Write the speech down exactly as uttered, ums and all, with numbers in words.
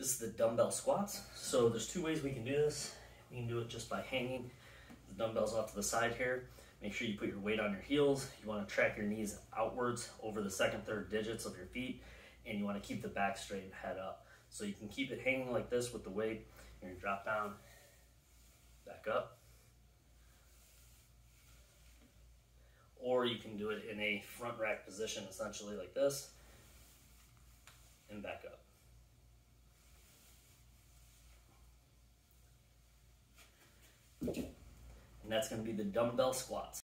This is the dumbbell squats. So there's two ways we can do this. We can do it just by hanging the dumbbells off to the side here. Make sure you put your weight on your heels. You want to track your knees outwards over the second, third digits of your feet, and you want to keep the back straight and head up. So you can keep it hanging like this with the weight. You're going to drop down, back up. Or you can do it in a front rack position, essentially like this, and back up. And that's going to be the dumbbell squats.